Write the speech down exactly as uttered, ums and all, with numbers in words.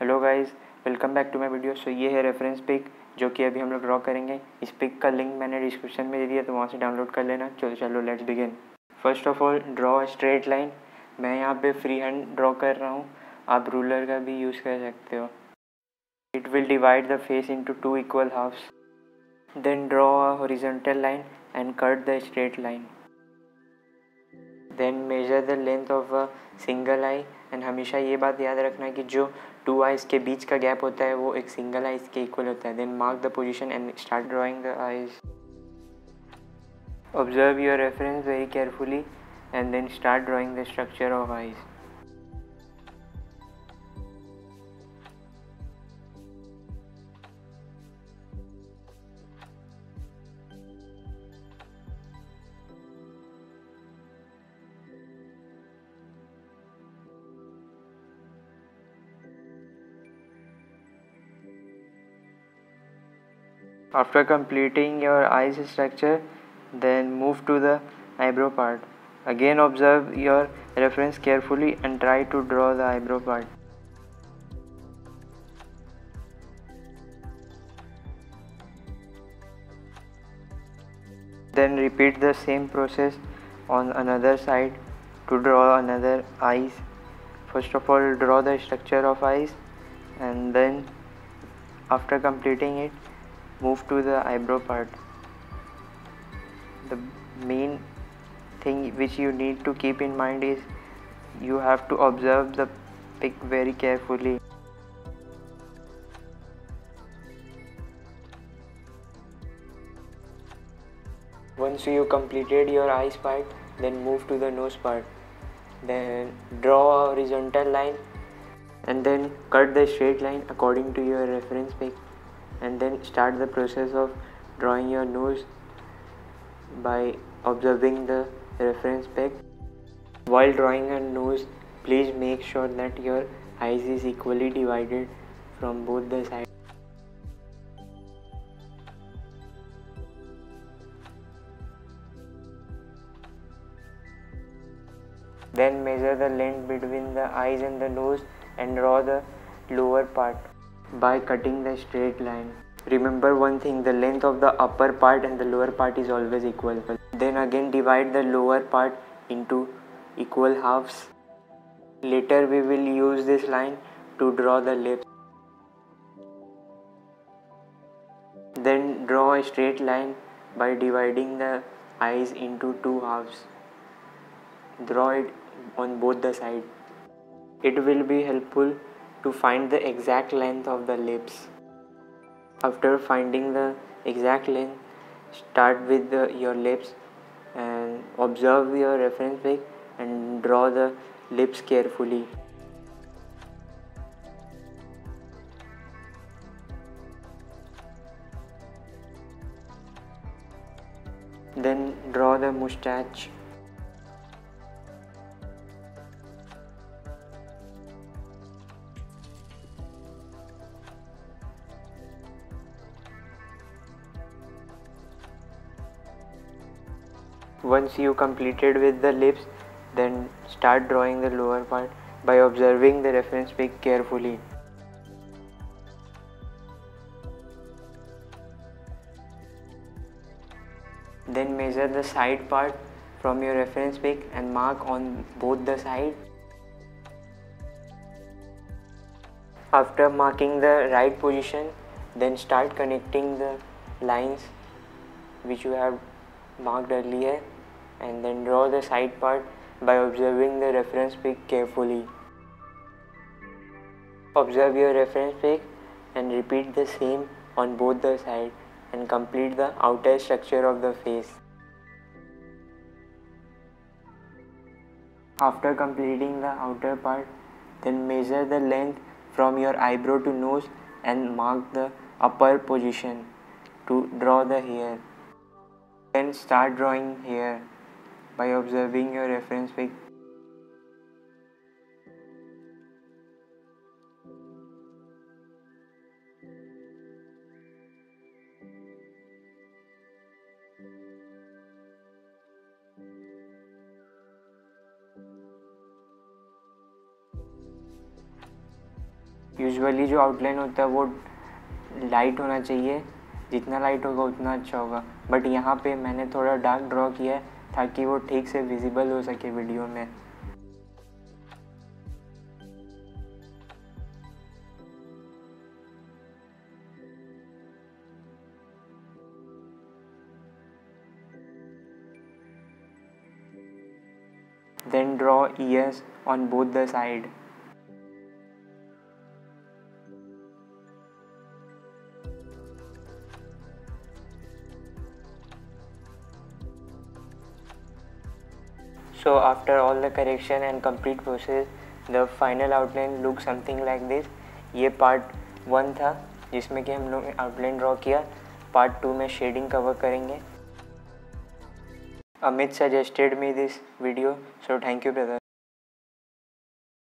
Hello guys, welcome back to my video. So ये है reference pick जो कि अभी हम लोग ड्रॉ करेंगे। इस पिक का लिंक मैंने डिस्क्रिप्शन में दे दिया, तो वहाँ से डाउनलोड कर लेना। चलो चलो let's begin. First of all draw a straight line. मैं यहाँ पे फ्री हैंड ड्रॉ कर रहा हूँ, आप रूलर का भी यूज़ कर सकते हो। It will divide the face into two equal halves. Then draw a horizontal line and cut the straight line. Then measure the length of a single eye. And हमेशा ये बात याद रखना कि जो टू आइज़ के बीच का गैप होता है वो एक सिंगल आइज़ के इक्वल होता है। Then mark the position and start drawing the eyes. Observe your reference very carefully and then start drawing the structure of eyes. After completing your eyes structure, then move to the eyebrow part. Again observe your reference carefully and try to draw the eyebrow part. Then repeat the same process on another side to draw another eyes. First of all, draw the structure of eyes, and then after completing it, move to the eyebrow part. The main thing which you need to keep in mind is you have to observe the pic very carefully. Once you completed your eyes part, then move to the nose part. Then draw a horizontal line and then cut the straight line according to your reference pic, and then start the process of drawing your nose by observing the reference pic. While drawing a nose, please make sure that your eyes is equally divided from both the sides. Then measure the length between the eyes and the nose and draw the lower part by cutting the straight line. Remember one thing, the length of the upper part and the lower part is always equal. Then again divide the lower part into equal halves. Later we will use this line to draw the lips. Then draw a straight line by dividing the eyes into two halves. Draw it on both the sides. It will be helpful to find the exact length of the lips. After finding the exact length, start with the, your lips and observe your reference pic and draw the lips carefully. Then draw the mustache. Once you completed with the lips, then start drawing the lower part by observing the reference pic carefully. Then measure the side part from your reference pic and mark on both the sides. After marking the right position, then start connecting the lines which you have marked earlier, and then draw the side part by observing the reference pic carefully. Observe your reference pic and repeat the same on both the sides and complete the outer structure of the face. After completing the outer part, then measure the length from your eyebrow to nose and mark the upper position to draw the hair. Then start drawing hair by observing your reference pic. Usually जो outline होता है वो light होना चाहिए, जितना light होगा उतना अच्छा होगा, बट यहाँ पे मैंने थोड़ा डार्क ड्रॉ किया है ताकि वो ठीक से विजिबल हो सके वीडियो में। Then draw ears on both the side. So after all the correction and complete process, the final outline looks something like this. ये पार्ट वन था जिसमें कि हम लोग आउटलाइन ड्रॉ किया। पार्ट टू में शेडिंग कवर करेंगे। Amit suggested me this video, so thank you brother.